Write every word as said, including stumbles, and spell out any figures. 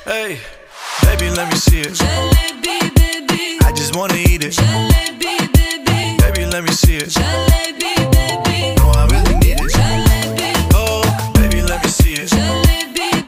Hey, baby, let me see it. Jalebi, baby. I just wanna eat it. Jalebi.